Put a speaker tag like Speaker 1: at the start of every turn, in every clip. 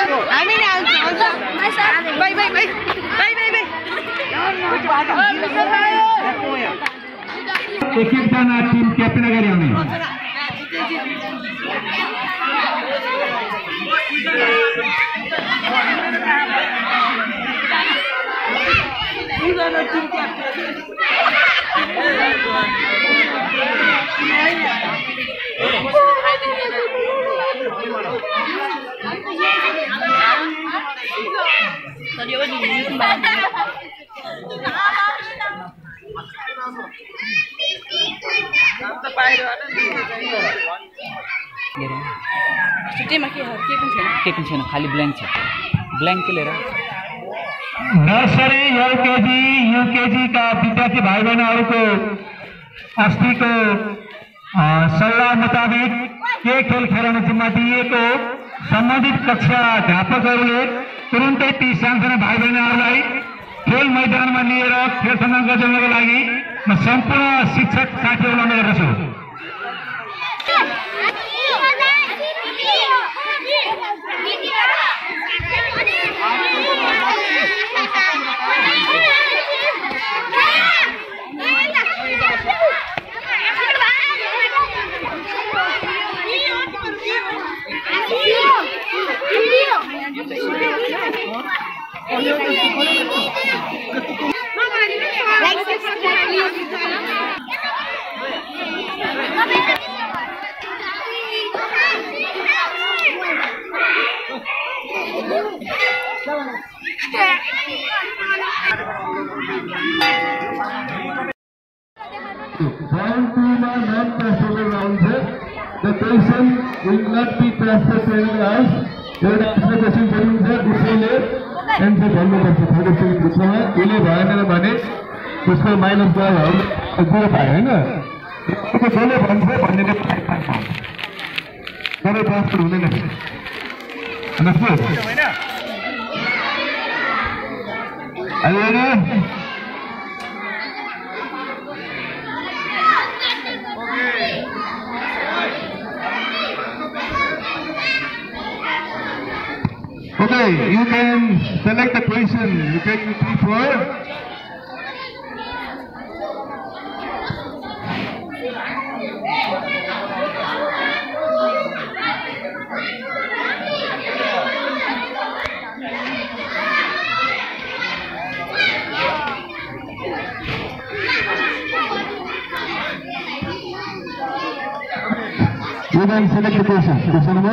Speaker 1: हामी नै आउँछ bye bye bye bye bye bye
Speaker 2: एक जना टिम क्याप्टेन अगाडि आउने
Speaker 1: छुट्टैमा के पनि छैन खाली ब्ल्याङ्क छ ब्ल्याङ्क के लिएर
Speaker 2: नर्सरी एलकेजी यूकेजी का विद्यार्थी भाई बहनहरूको अस्तिको सल्लाह मुताबिक के खेल खेलाउने जिम्मा दिएको सम्बन्धित कक्षा अध्यापकहरूले तुरुन्तै ती सानसाना भाइ बहिनीहरूलाई खेल मैदानमा लिएर खेल सञ्चालन गर्नको लागि म सम्पूर्ण शिक्षक साथीहरूलाई अनुरोध गर्दछु।
Speaker 3: The question will not be transferred to anyone else. Your question is display and the value of the product is display. Ile bhayena bhane usko minus gyo payo हैन त्यो जसले भन्छ भन्ने नै पाइन्छ गरे ट्रान्सफर हुँदैन हैन अहिले Okay, you can select the question. You take the 3-4. You can select the question. Question number?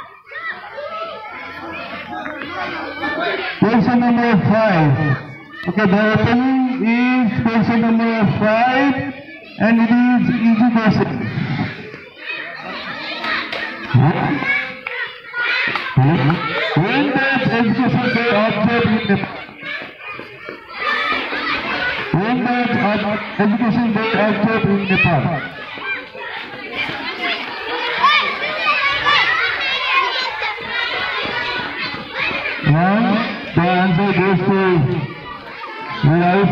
Speaker 3: Question number 5. Okay, the opening is question number 5 and it is easy question. When does education day observed in Nepal? When does education day observed in Nepal? Now, the answer goes to Ralph.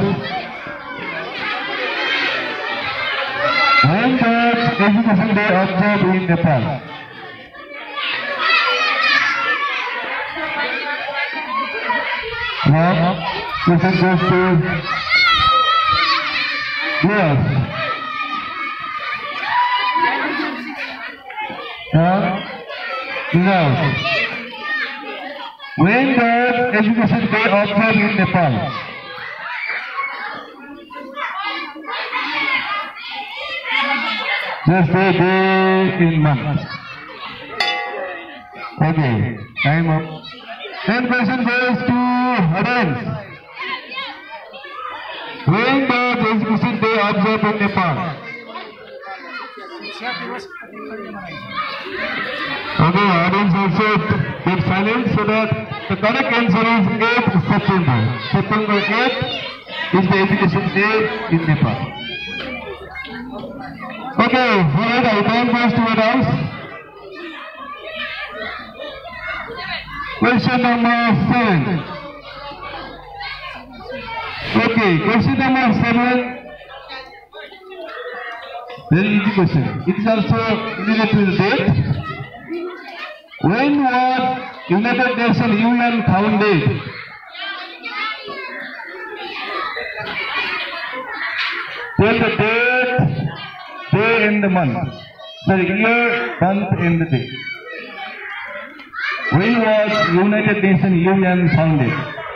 Speaker 3: When does education day observed in Nepal? Now, question goes to yes. No. When does education day observed in Nepal? Just a day in month. Okay, time up. Then question goes to Adams. When does education day observed in Nepal? Okay, Adams also keep silent so that the correct answer is 8 September. September 8 is the education day in Nepal. Okay, alright, our time goes to Adams. Question number 7. Okay, question number 7. Very easy question. It is also related to the date. When was United Nations UN founded. Tell the date, day and the month. Sorry, year, month and the day. When was United Nations UN founded?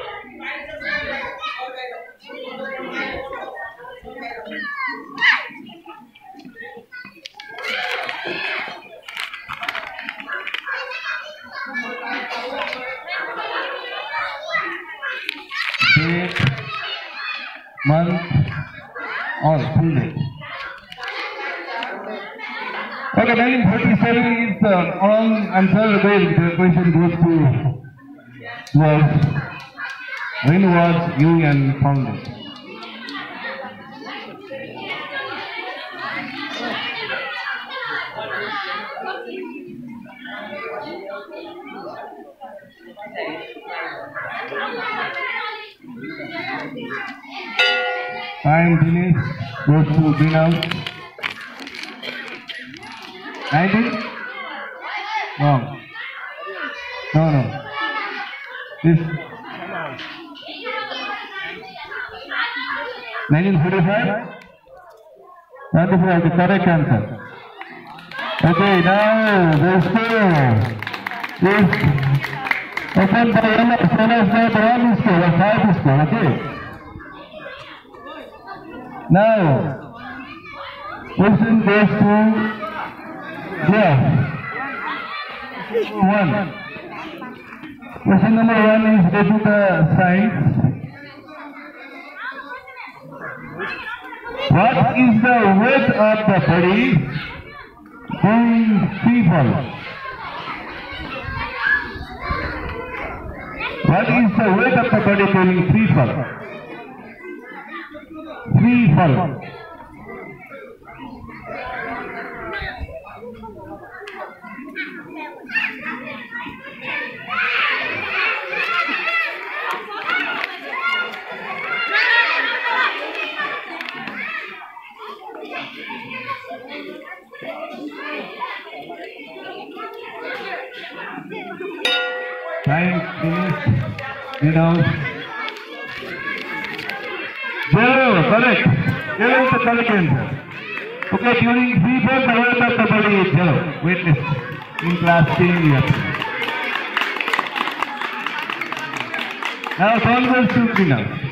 Speaker 3: Date, month, or full date. Okay, 1947 is the wrong answer. The question goes to was when was UN founded? Time finished. Goes to greenhouse. 19? Wrong. No. This 1945? That is the correct answer. Okay, now the score is open by yellow. Solar is not 1 score or 5 score. Okay. Now, question goes to Jeff. 1. Question number 1 is related to the science. What is the weight of the body during free fall? What is the weight of the body during free fall? Free fall. Time finished. You know. 0, correct. 0 is the correct answer. Okay, during free fall, the weight of the body is 0. Witness in class 10 years. Now, solve to cleaners.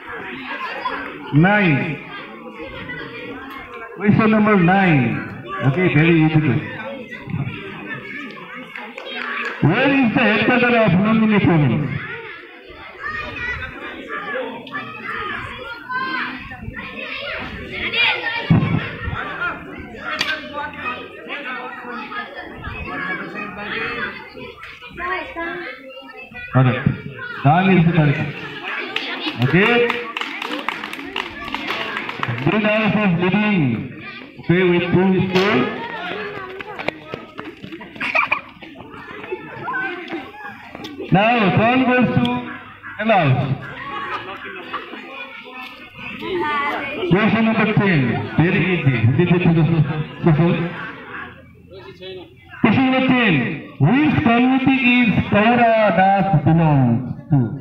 Speaker 3: 9. Question number 9. Okay, very easy question. Where is the headquarters of Nandini province? Correct. Dal is correct. Okay. Greenhouse is leading. Okay, with 2 scores. Now, turn goes to Ella. Question number 10. Very easy. Question number 10. Which community is Kaura Das belongs to?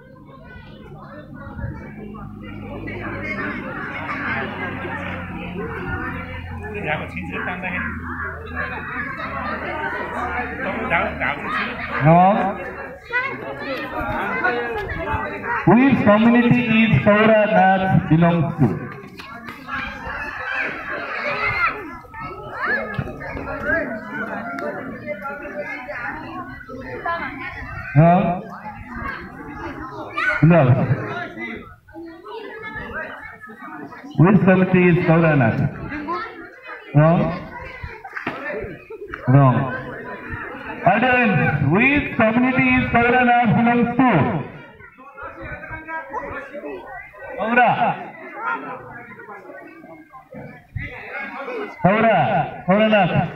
Speaker 3: No. Which community is Kaura Das belongs to? No. No. Which community is Kaura Das? Wrong. Wrong. Audience, which community is Kaura Das belongs to? Kaura. Kaura Das.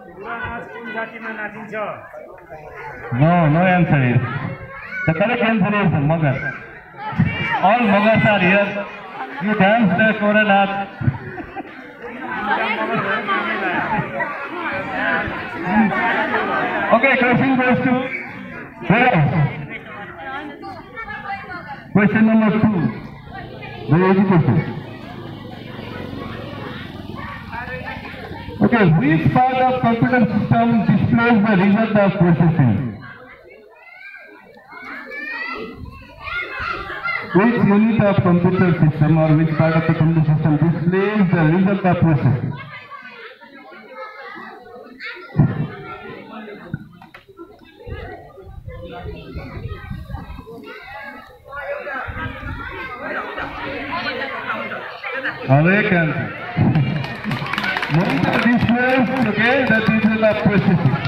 Speaker 3: No answer is. The correct answer is Magar. All Magars are here. You dance the Kaura Das. Okay, question goes to Question number 2. Very easy question. Okay, which part of computer system displays the result of processing? Which unit of computer system or which part of the computer system displays the result of processing? Correct answer. Monitor displays, okay, the result of processing.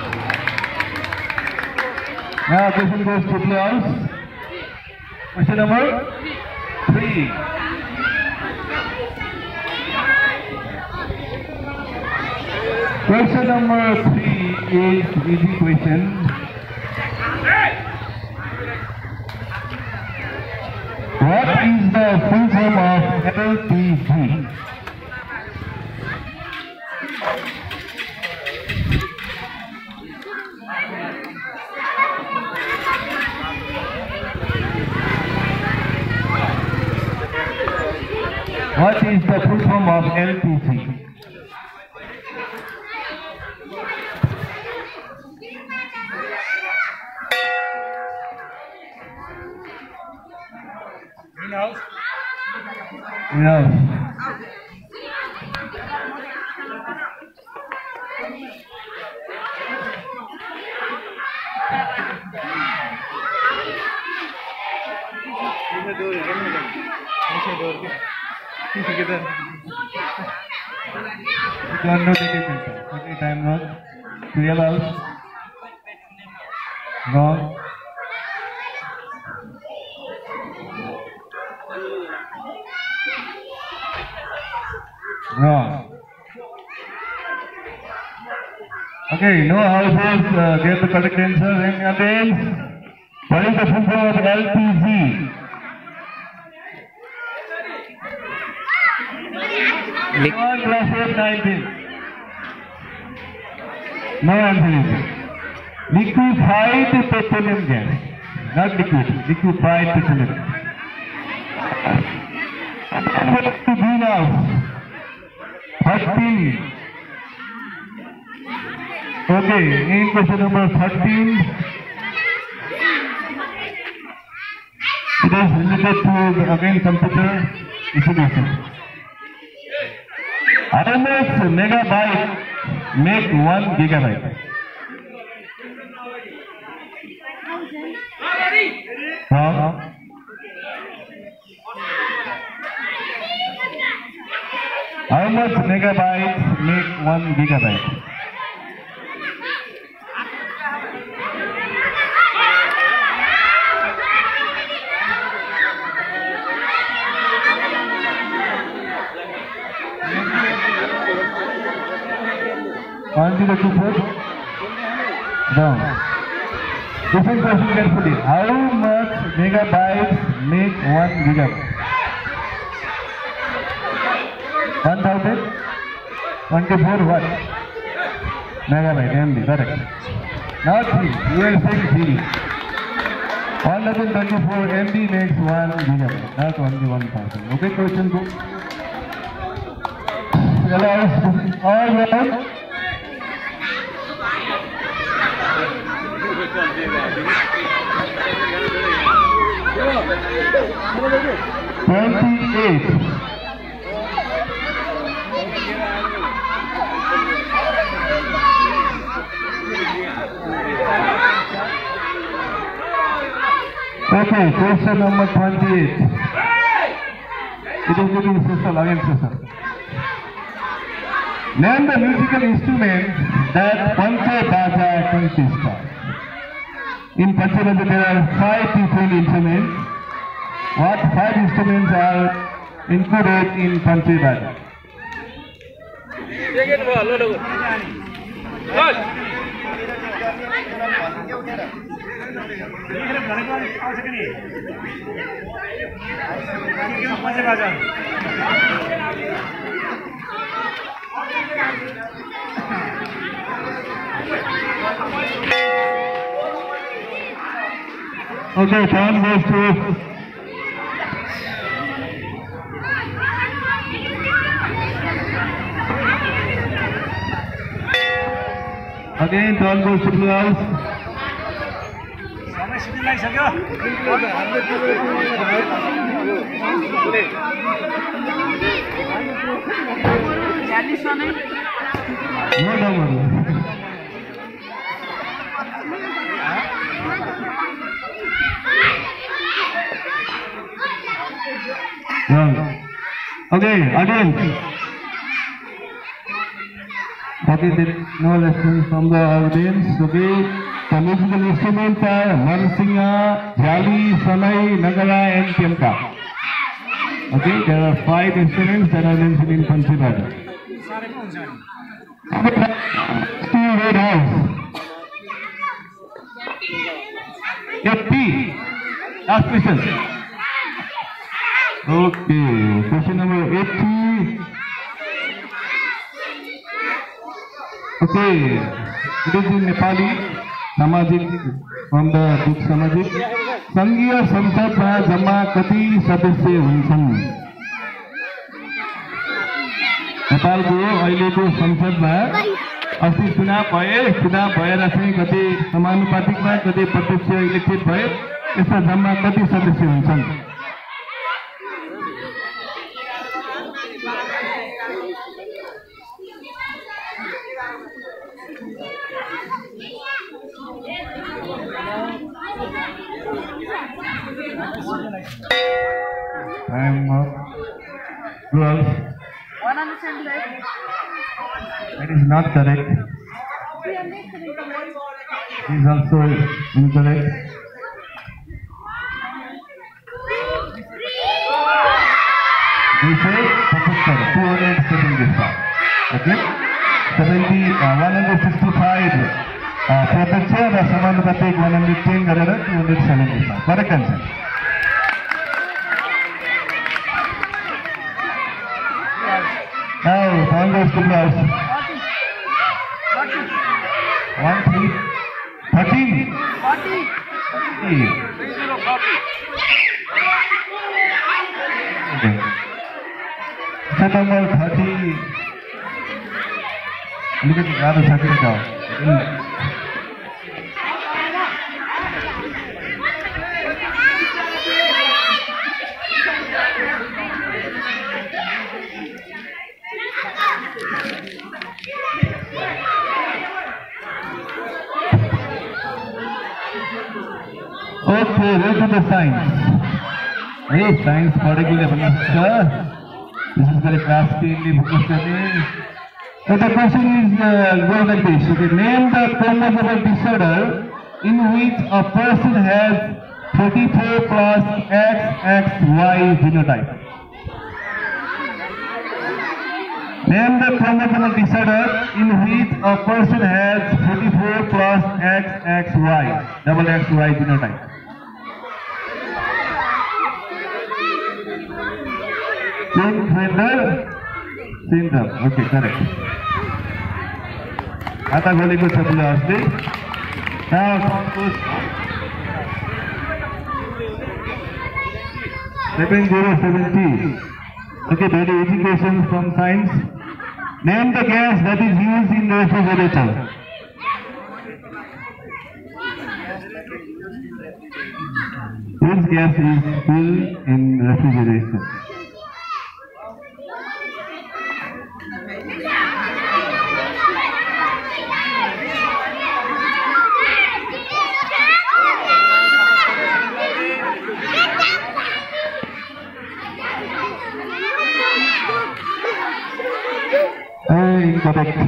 Speaker 3: Now question goes to class. Question number 3. Question number 3 is easy question. What is the full form of LPG? What is the full form of LPG?
Speaker 2: Greenhouse.
Speaker 3: Yes. Okay, time wrong. Real house. Wrong. Wrong. Okay, no houses get the correct answer. And again, what is the full form of LPG? Class 8, 19. No answer is it. Liquefied petroleum gas. Not liquid, liquefied petroleum gas. Greenhouse. 13. Okay, in question number 13, it is related to again computer information. How much megabyte make 1 gigabyte? Wrong. How much megabytes make 1 gigabyte? One zero two four. Down. Listen question carefully. How much megabytes make 1 gigabyte? 1024 what? Megabyte, MB, correct. Now 3, you are saying 3. 1024 MB makes 1 gigabyte, not only 1000. Okay, question 2. All right. $28. Okay, question number 28. It is getting social again, social. Name the musical instrument that Pancha Baja consists of. In Pancharaja there are 5 different instruments. What 5 instruments are included in Pancharaja? Okay, turn goes to again, turn goes to Blue House. No double. Okay, again. Okay, there is no response from the audience. Okay, the musical instruments are Marsinga, Jali, Sanai, Nagara, and Tiamka. Okay, there are 5 instruments that are mentioned in Panchibhata. Red House. 80. Last question. Okay, question number 80. Okay, it is in Nepali, Samajik, from the book Samajik. Sanghya संसदमा जम्मा कति सदस्य हुन्छन्? नेपालको अहिलेको संसदमा अस्ति चुनाव भएर चाहिँ कति समानुपातिकमा कति प्रत्यक्ष इलेक्टेड भए, यसमा जम्मा कति सदस्य हुन्छन्? I am close. That is not correct. It is also incorrect. We say 270 okay? 165 प्रत्यक्ष र समानुपातिक 110 गरेर 275. Correct answer. Now, time goes to class. 1, 3, 13. 40. Okay. Set number 30. Look at the other second now. Okay, read to the science. Hey, science particular this is very classically so the question is going like this. Okay, name the chromosomal disorder in which a person has 34 plus XXY genotype. Name the chromosomal disorder in which a person has 44 plus XXY, double XY genotype. Syndrome. Okay, correct. Ata goli ko sabula asli. Now, 7070. Okay, that is education from science. Name the gas that is used in refrigerator. Which gas is used in refrigeration? Incorrect.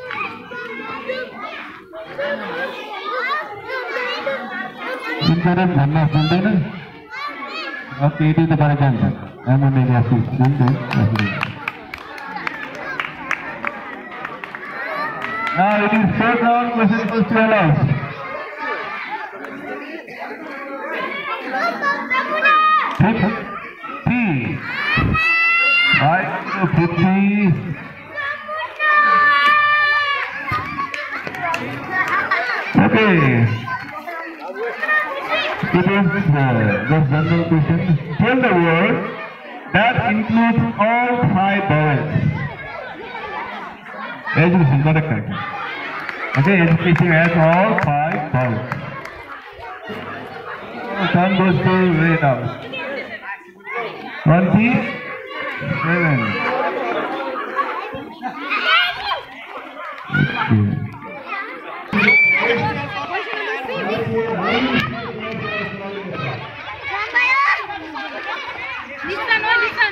Speaker 3: Incorrect, भन्ना सुन्दैन. Okay, it is the correct answer. Ammonium acid. Now it is third round question equals to allowance. 50. 5 to 50. Okay. Students, just general question. Tell the word that includes all 5 vowels. Education, correct. Okay, education has all 5 vowels. Sun goes to way down. 27.
Speaker 4: Listen.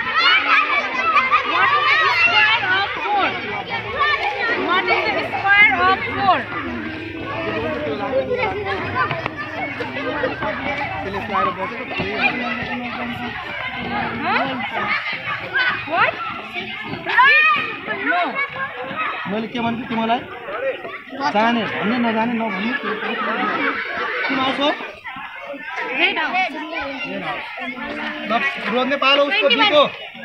Speaker 4: What is the square of 4? Huh? What? No.
Speaker 2: मैले के भन्छु तिमीलाई जाने भन्ने नजाने नभन्ने किन आउँछौ रोज्ने पालो उसको दिको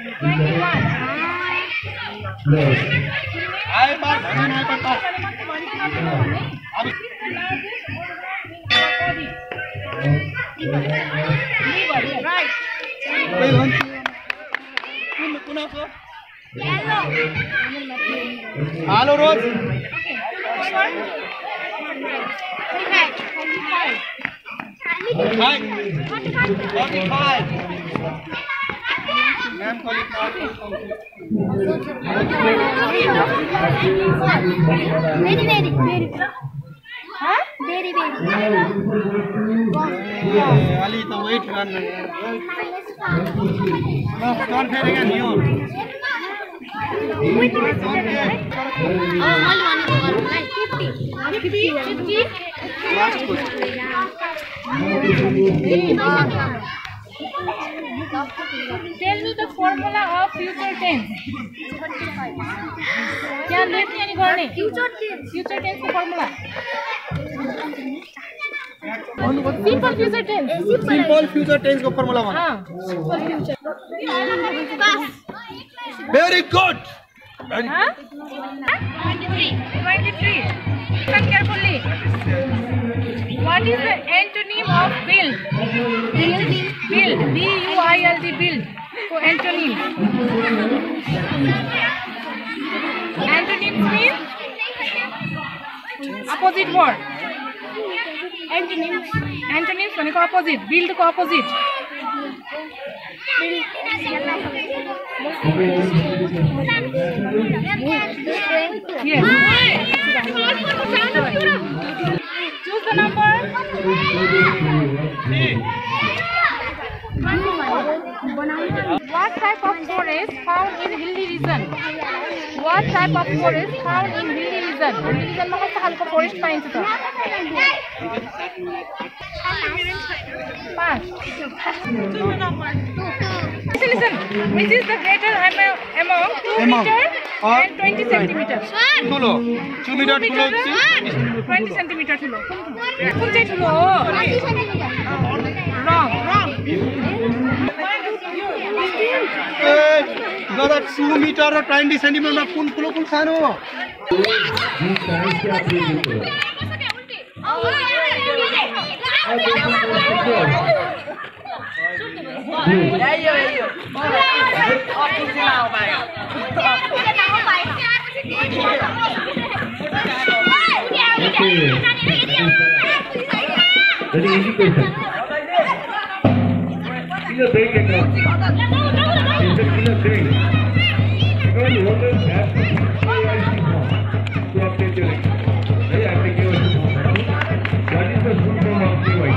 Speaker 2: आए पार भन्ने नआए पार
Speaker 4: Right.
Speaker 2: कुन आउँछौ Hello, Rose. Hi. 45. Ma'am, call it now.
Speaker 4: Very. Huh? Very.
Speaker 2: Ali, the wait run. No, don't fail again. You. Last question.
Speaker 4: Tell me the formula of future tense. क्या लेते हैं निकालने? Future tense का formula. Simple future tense.
Speaker 2: Simple future tense का formula one.
Speaker 4: हाँ. Simple future.
Speaker 2: Very good.
Speaker 4: Huh? 23. Listen carefully. What is the antonym of build? Build. B-U-I-L-D. Build. So antonym. Antonyms means opposite word. Antonyms भनेको opposite. Build को opposite. Yes. Choose the number. What type of forest found in hilly region? What type of forest found in hilly region? Hilly region मा कस्तो खालको forest पाइन्छ त? Pass. Listen. Which is the greater among 2 meter and 20 centimeters?
Speaker 2: ठुलो 2 meter ठुलो
Speaker 4: 20 centimeter ठुलो. कुन चाहिँ ठुलो हो? Wrong.
Speaker 2: दादा 2 meter र 20 centimeter मा कुन ठुलो कुन सानो हो?
Speaker 3: Very easy question. Kill a break and it's a kill a break. Because water has to be KYC form to update your record. Very applicable form. What is the full form of KYC?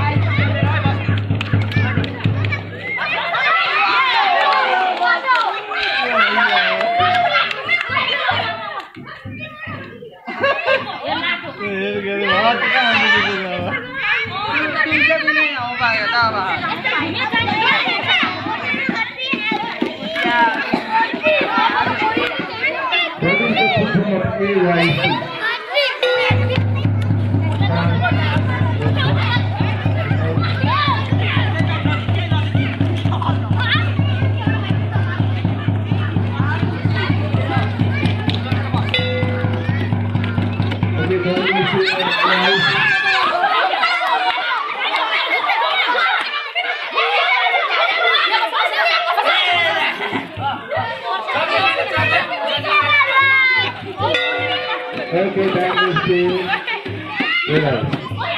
Speaker 3: Okay, time is to realize.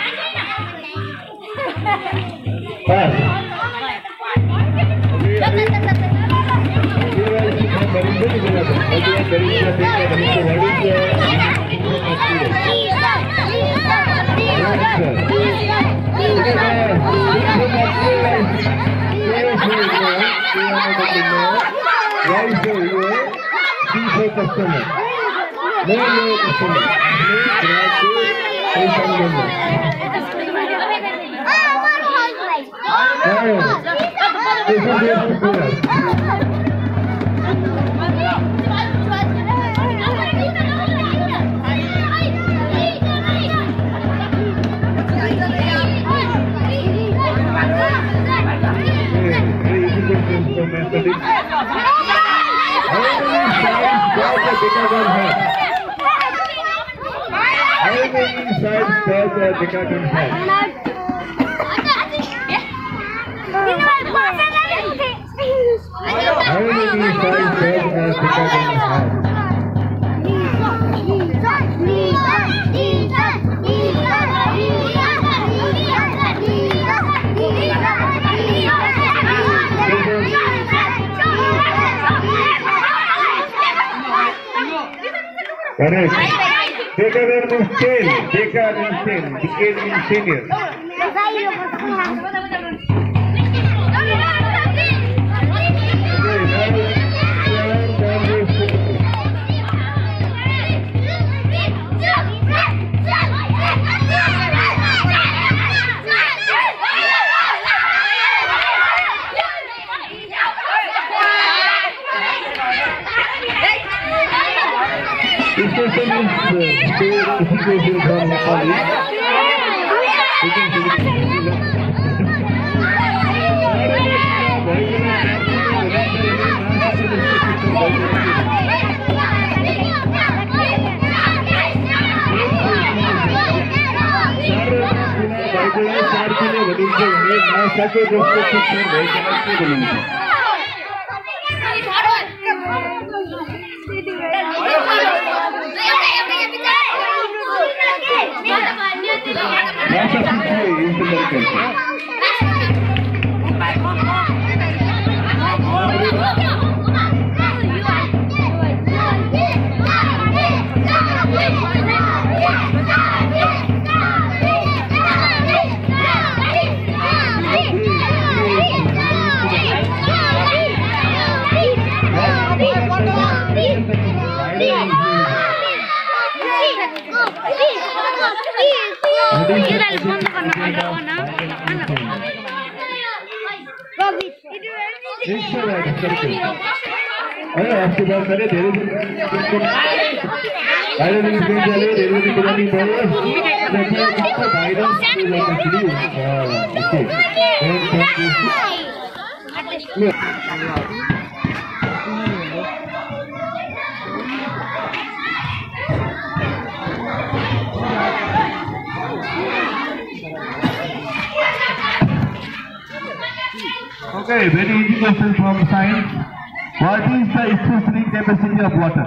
Speaker 3: Pass. Customer. No customer. How many sides does a decagon have? How many sides does a decagon have? Correct. Decagon means 10. Decad means 10. Decade means senior. This question is difficult from Nepali. आपके बात करें धीरे धीरे Okay, very easy question from science. What is the specific capacity of water?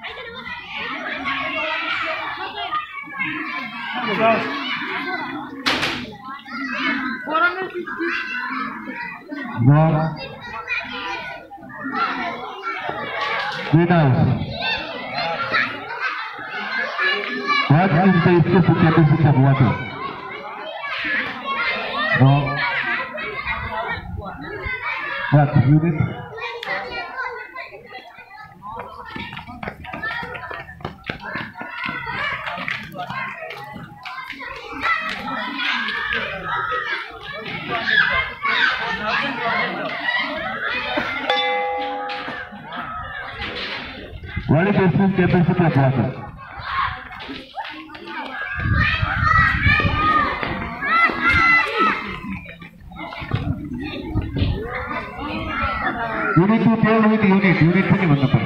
Speaker 3: Wrong. Greenhouse. What is the specific capacity of water? Wrong. What unit? What is the specific capacity of water? You need to tell with unit पनि भन्नु पर्छ.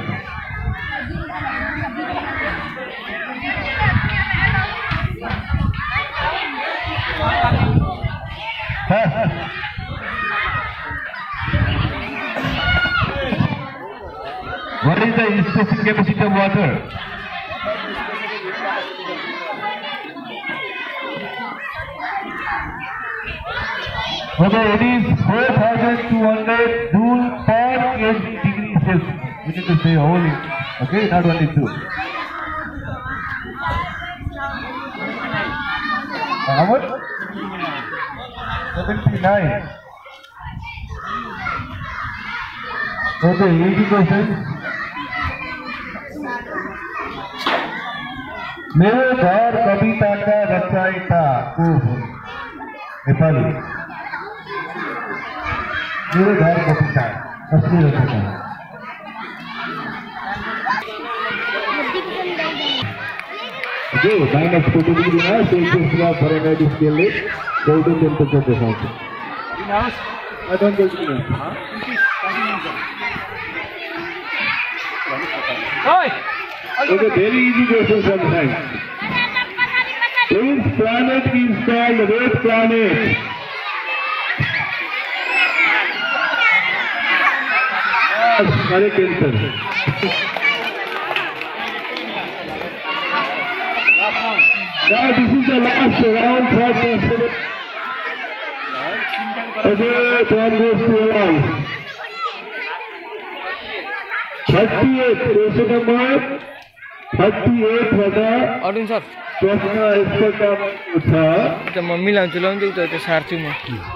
Speaker 3: What is the specific capacity of water? Okay, it is 4,200 joule per kg degree Celsius. We need to say wholly. Okay, not only two. How much? 79. Okay, easy question. मेरो घर कविता का रचयिता को हो? नेपाली। मेरो घर कविता असली रचयिता। जो -40 डिग्री में सेल्सियस का फारेनहाइट स्केल में golden temperature दिखाते हैं। I don't get it. Okay, very easy question from science. Which planet is called red planet? Yes, correct answer. Now this is the last round for question. Okay, time goes to one. 38 question number 38 वाला
Speaker 1: Arun sir
Speaker 3: प्रश्न इसका क्या पूछा?
Speaker 1: तो mummy लाउँछु लाउँछु त त्यो सार्छु म।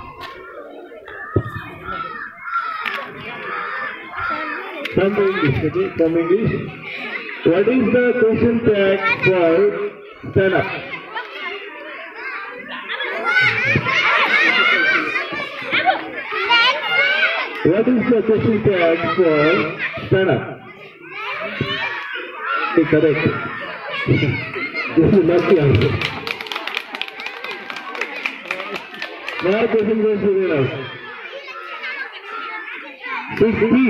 Speaker 3: Some English, okay? Some English. What is the question tag for stand up? What is the question tag for stand up? Okay, correct. This is not the answer. Now question goes to the last. 60.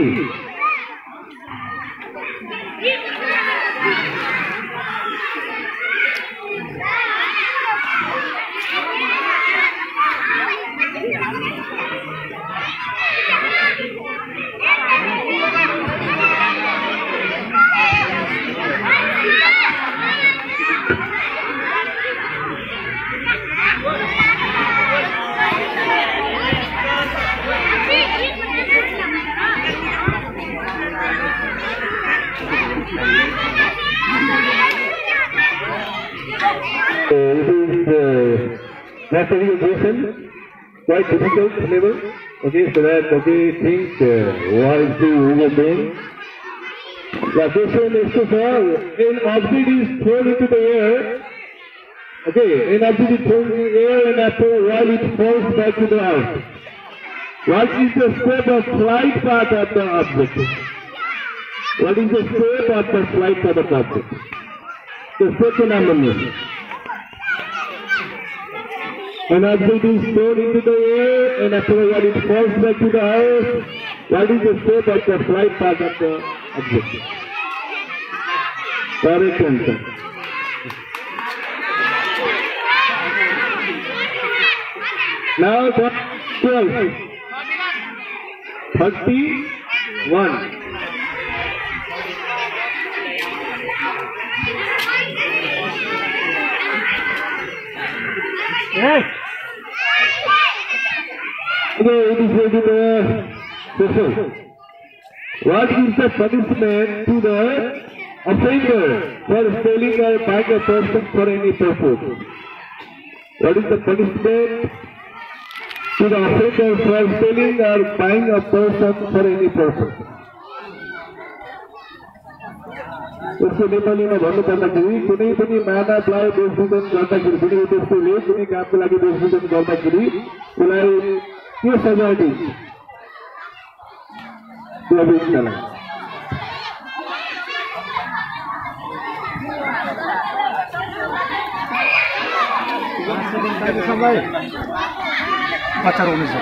Speaker 3: That's a real question, quite difficult level. Okay, so that think what is the human being? The question is to fall. An object is thrown into the air. Okay, an object is thrown into the air and after a while it falls back to the earth. What is the scope of flight path of the object? What is the scope of the flight path of the object? The second amendment. An object is thrown into the air and after a while it falls back to the earth. What is the scope of the flight path of the object? Correct answer. Now 12. 31. Yes. Okay, it is going to the question. What is the punishment to the offender for stealing or buying a person for any purpose? What is the punishment to the offender for stealing or buying a person for any purpose? उसको नेपालीमा भन्नुपर्दाखेरि कुनै पनि मानवलाई बेचबिखन गर्दाखेरि पनि त्यसले कुनै कामको लागि बेचबिखन गर्दाखेरि उसलाई के सजाय दिन्छ? त्यो बेच्नलाई समय 18-19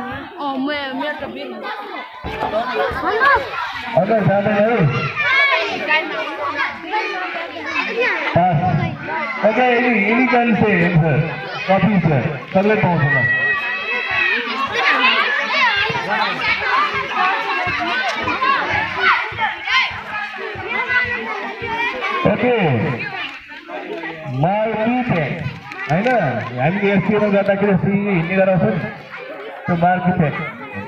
Speaker 3: अगर जाँदै Okay, any can say answer. Copy sir. Correct answer. Okay. My teacher. I know. I'm the SPO of that accuracy in the to architect.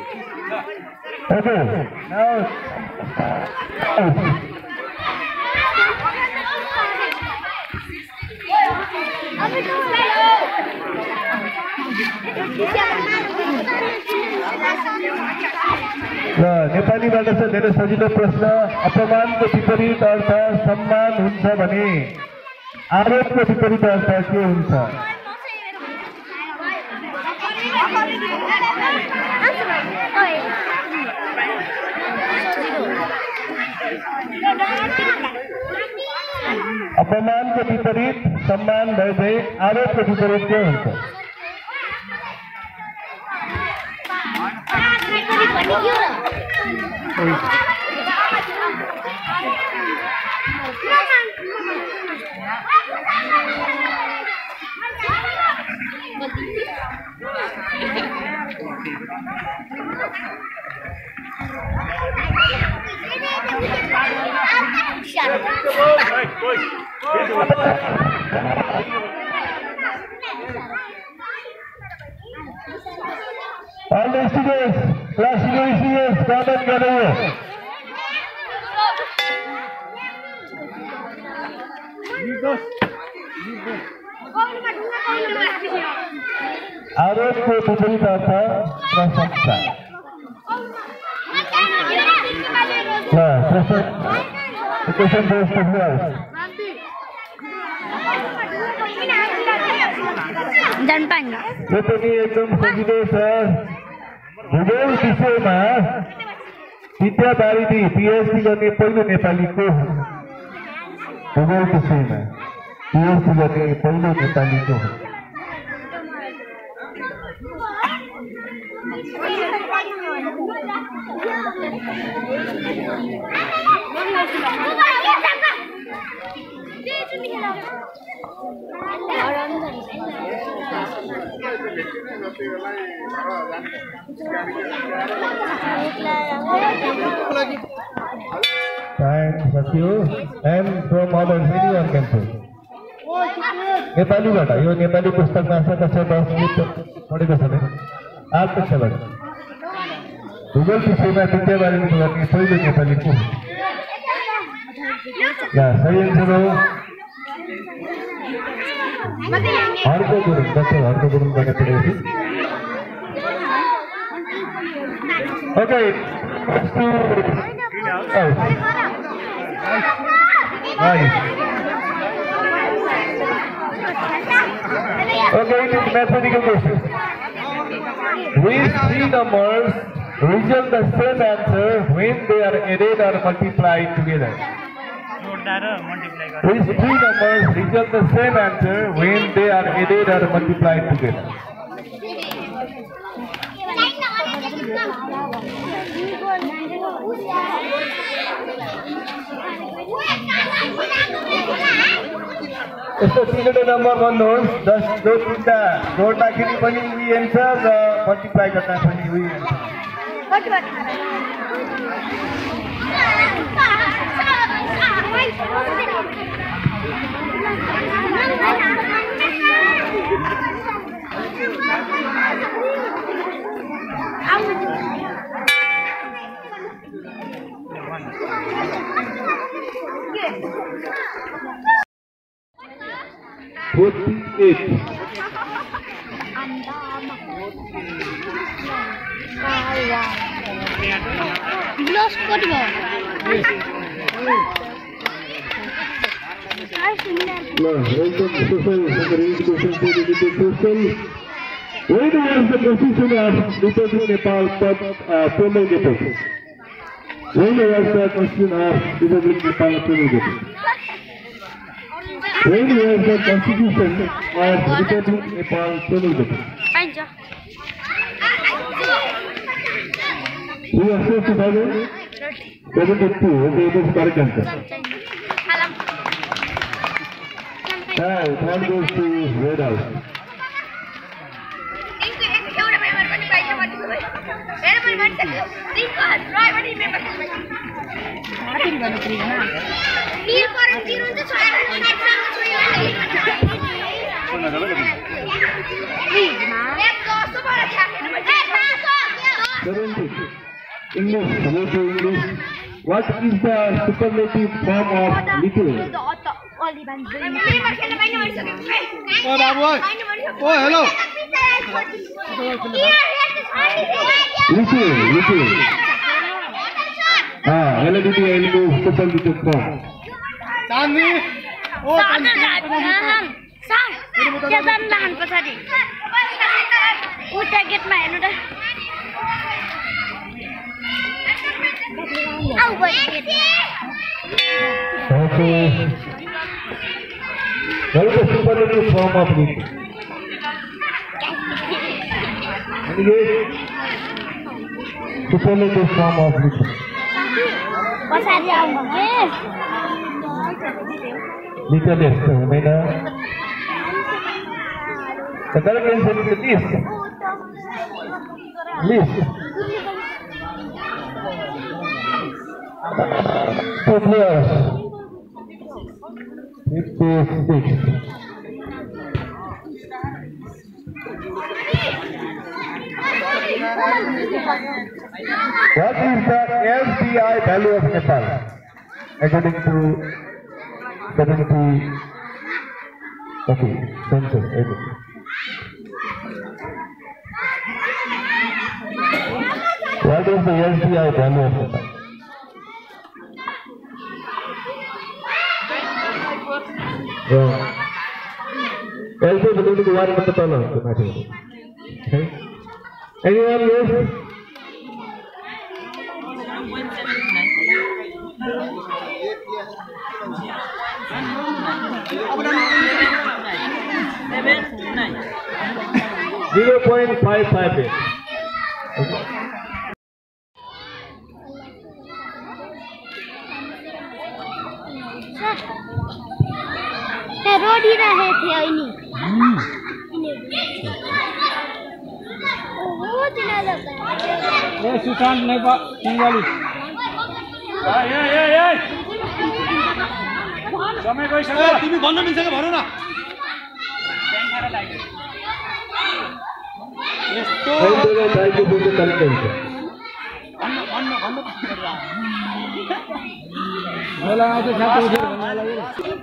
Speaker 3: Okay. Now. नेपालीबाट चाहिँ धेरै सजिलो प्रश्न अपमानको विपरीत अर्थ सम्मान हुन्छ भने आरोपको विपरीत अर्थ के हुन्छ अपमानको विपरीत सम्मान भए आरोपको विपरीत के हुन्छ All the students, class students, come and gather here. आरोपको विपरीत अर्थ प्रशंसा क्वेशन पोस्ट हुआ यो पनि एकदम सजिलो छ भूगोल विषयमा विद्यावारिधी पीएचडी गर्ने पहिलो नेपाली को हो भूगोल विषयमा पीएचडी गर्ने पहिलो नेपाली को हो and from others anyone can say नेपालीबाट यो नेपाली पुस्तकमा छ कक्षा 10 पढेको छ नि 8 कक्षाबाट भूगोल विषयमा विद्यावारिधी गर्ने पहिलो नेपाली को हो सही आन्सर हो हर्क गुरुङ डाक्टर हर्क गुरुङबाट पढेको Okay. Nice. Okay, it is mathematical question. Which three numbers result the same answer when they are added or multiplied together? Which three numbers result the same answer when they are added or multiplied together? यस्तो तीनवटा number भन्नुहोस् 10 जो तीनटा जोड्दाखेरि पनि उही answer र multiply गर्दा पनि उही answer When was the constitution of Republic Nepal promulgated? When was the constitution of Republic Nepal promulgated? When was the constitution of Republic Nepal promulgated? Who was supposed to follow? 72. Okay, it is correct answer. One goes to Red House. English, go to English. What is the superlative form of little?
Speaker 5: Oh, Babu. Oh, hello.
Speaker 3: Little. LDT superlative form.
Speaker 5: Chandni. Oh,
Speaker 3: Okay. What is the superlative form of little? Superlative form of little. Littlest, the correct answer is least. Least. Two players. 56. What is the FDI value of Nepal? According to 70. Okay, census. What is the FDI value of Nepal? Also, the going to one okay. Anyone else? $0.558.
Speaker 6: रोडी रहे थे इन्हीं बहुत दिन लगा
Speaker 5: ये सुशांत नहीं बा सिंगाली समय कोई सके तिमी भन्न मिल्छ के भन न यस्तो
Speaker 3: अहिले दाइको बुझ्नु करेक्ट हुन्छ
Speaker 5: होला आज छातो उठेर भन्न लाग्यो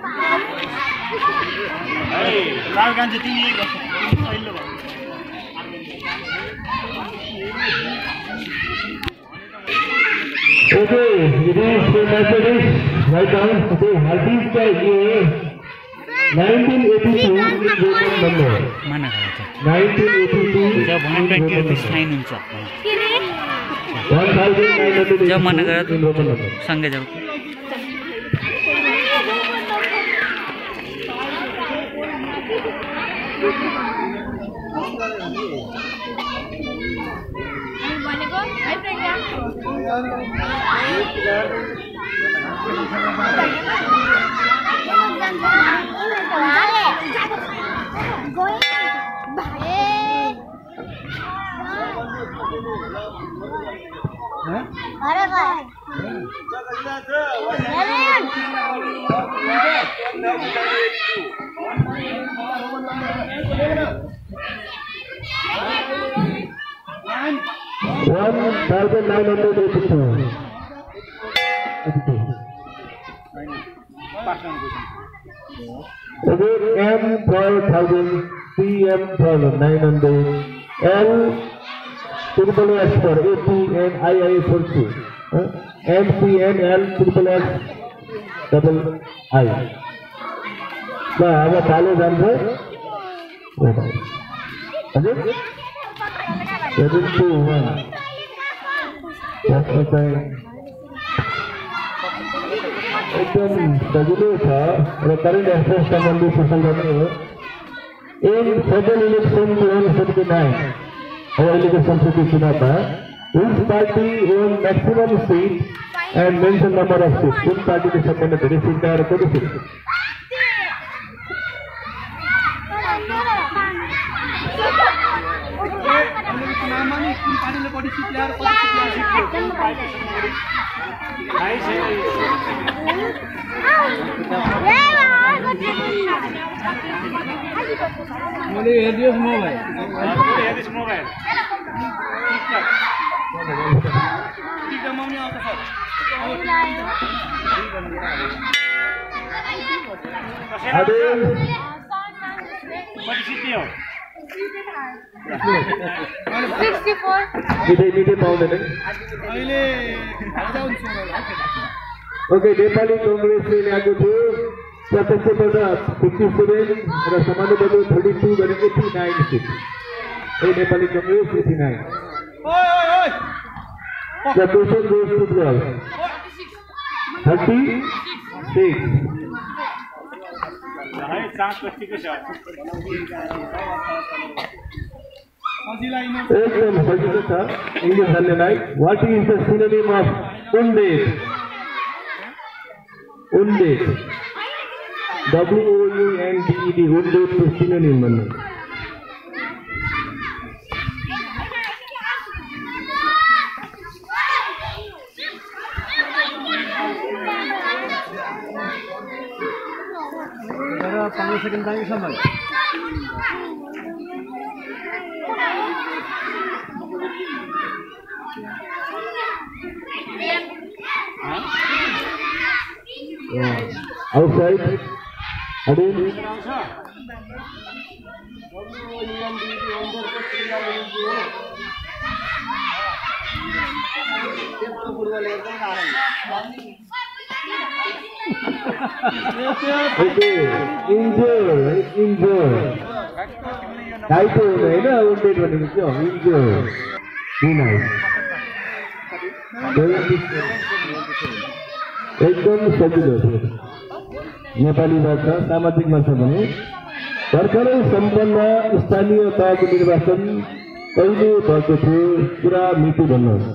Speaker 5: लाल कान्छे तिमी यही गर्छ अहिले भयो
Speaker 3: Okay, it is Mercedes right now. Okay, Hardeep का ये 1982 number.
Speaker 1: माना गया था
Speaker 3: 1982
Speaker 1: जब 120 रुपीस फाइन हुन्छ
Speaker 3: 1982
Speaker 1: जब माना गया सँगै जाऊ
Speaker 6: अरे भाई
Speaker 3: M12,000, CM12,900, L triple S for 80 and II for 2. MCN L triple S double I. Now, अब चालू जान्छ 7 2 1. एकदम सजिलो छ र करेन्ट अफेयर्स सम्बन्धी सोसल गर्ने हो इन फेडरल इलेक्सन 2079 अब अहिलेको संसदीय चुनावमा which party won maximum seats and mention number of seats. कुन पार्टीले सबभन्दा धेरै सिट पाएर कति सिट? Okay, Nepali Congressले ल्याएको थियो प्रत्यक्षबाट 57 र समानुपातिक 32 गरेको 89 seat. Nepali Congress 89. The question goes to 12. 36. एकदम सजिलो छ इङ्ग्लिस जान्नेलाई। What is the synonym of wounded? Wounded. WOUNDED. Wounded को synonym भन्नु। जरा 5 सेकन्ड चाहिए समय। Outside, again. Okay, injure. Title है ना wounded भनेको क्या? Injure. Nice. एकदम सजिलो छ। नेपाली भाषा सामाजिकमा छ भने भर्खरै सम्पन्न स्थानीय तहको निर्वाचन कहिले भएको थियो पुरा मिति भन्नुहोस्।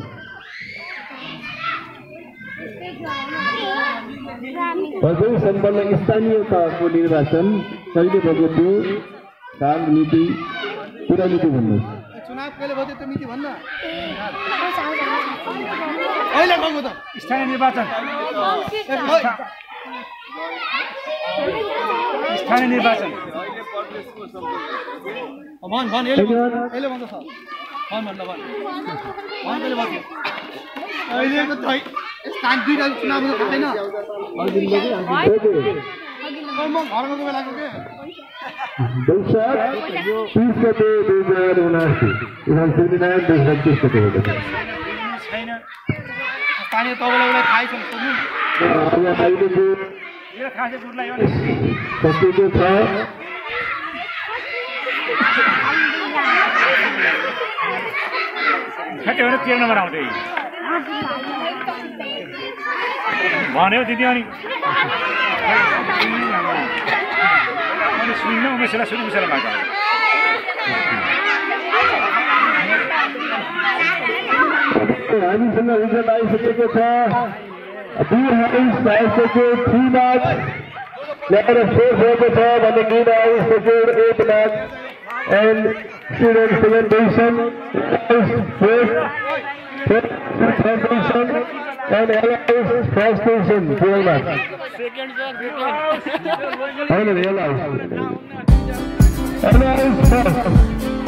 Speaker 3: भर्खरै सम्पन्न स्थानीय तहको निर्वाचन कहिले भएको थियो काम मिति पुरा मिति भन्नुहोस्।
Speaker 5: चुनाव कहिले भयो त्यो मिति भन्न। अहिले भएको त स्थानीय निर्वाचन। स्थानीय निर्वाचन भन अहिले भन्छ सर भन कहिले भयो अहिलेको त स्थान दुईटा चुनाव छैन। म घरमा गएको बेलाको के
Speaker 3: वैशाख 30 गते 2079 वैशाख 30 गते हो
Speaker 5: छैन। स्थानीय तहलाई थाहै छ
Speaker 3: अहिले
Speaker 5: मेरो खासै गुडलाई हो
Speaker 3: सकिएको छ।
Speaker 5: ठ्याक्कै हो 13 नम्बर आउँदै भन्यो दिदी। अनि मैले सुन्न उमेशलाई सुरु उमेशलाई भएको
Speaker 3: हामीसँग रिजल्ट आइसकेको छ। Beer House पाइसक्यो 3 marks ल्याएर शेष भएको छ भने Green House secured 8 marks and student 7 position, first position and Allies first position 12 marks. Allies first.